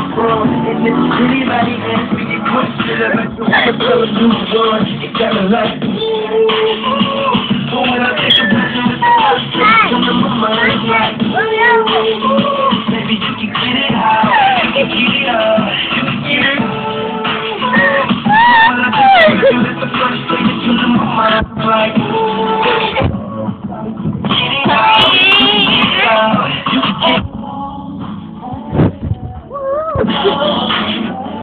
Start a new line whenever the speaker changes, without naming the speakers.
And if anybody asks me a question, I'm going to tell them who's gone. It got a lot.